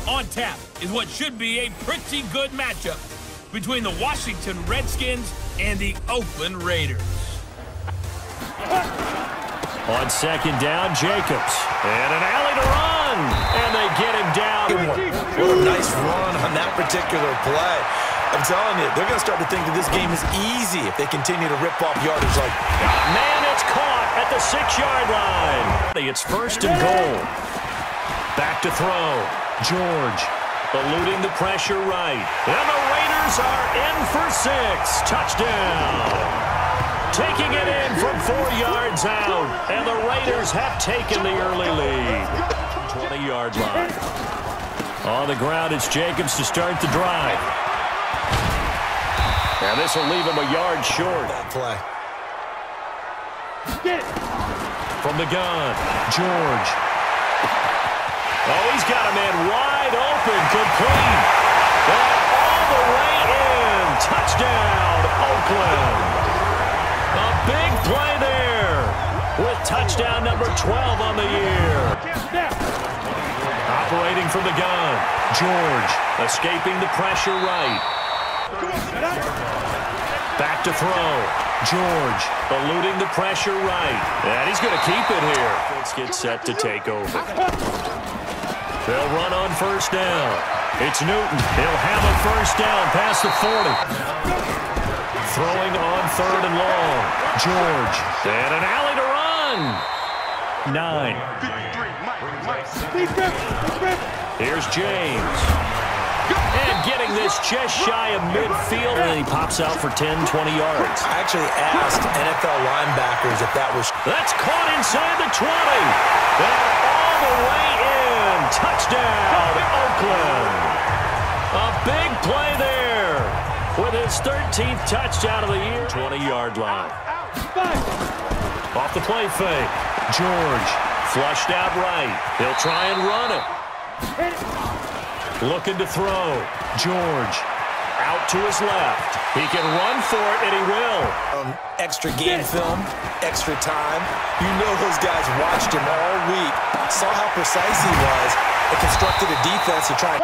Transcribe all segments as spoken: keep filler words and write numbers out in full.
On tap is what should be a pretty good matchup between the Washington Redskins and the Oakland Raiders. On second down, Jacobs. And an alley to run. And they get him down. What a nice run on that particular play. I'm telling you, they're going to start to think that this game is easy if they continue to rip off yardage like that. Man, it's caught at the six-yard line. It's first and goal. Back to throw. George eluding the pressure right. And the Raiders are in for six. Touchdown. Taking it in from four yards out. And the Raiders have taken the early lead. twenty-yard line. On the ground, it's Jacobs to start the drive. And this will leave him a yard short. That play. From the gun, George. Oh, he's got a man wide open, complete. And all the way in. Touchdown, Oakland. A big play there with touchdown number twelve on the year. Operating from the gun, George escaping the pressure right. Back to throw. George eluding the pressure right. And he's going to keep it here. Let's get set to take over. They'll run on first down. It's Newton. He'll have a first down past the forty. Throwing on third and long. George. And an alley to run. Nine. Here's James. And getting this just shy of midfield. And he pops out for ten, twenty yards. I actually asked N F L linebackers if that was... That's caught inside the twenty. And all the way in. Touchdown, Oakland. A big play there with his thirteenth touchdown of the year. twenty-yard line. Off the play fake. George flushed out right. He'll try and run it. Looking to throw. George out to his left. He can run for it, and he will. Um, extra game film, extra time. You know those guys watched him all week, saw how precise he was, and constructed a defense to try.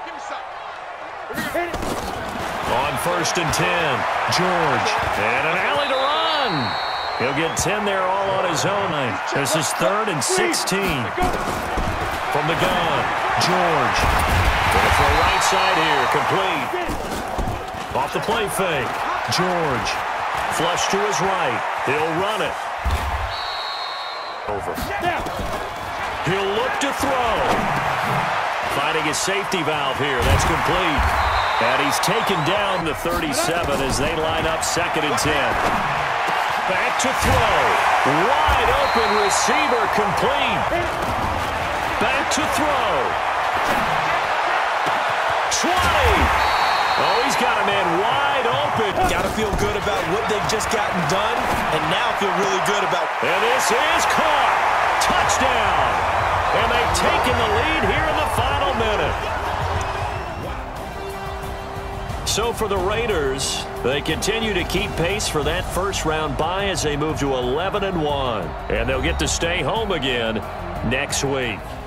On first and ten, George. And an alley to run. He'll get ten there all on his own. This is third and sixteen. From the gun, George. Gonna throw right side here, complete. Off the play fake, George. Flush to his right. He'll run it. Over. He'll look to throw. Finding a safety valve here. That's complete. And he's taken down to thirty-seven as they line up second and ten. Back to throw. Wide open receiver, complete. Back to throw. twenty. Oh, he's got a man wide open. Got to feel good about what they've just gotten done, and now feel really good about... And this is caught. Touchdown. And they've taken the lead here in the final minute. So for the Raiders, they continue to keep pace for that first-round bye as they move to eleven and one. And they'll get to stay home again next week.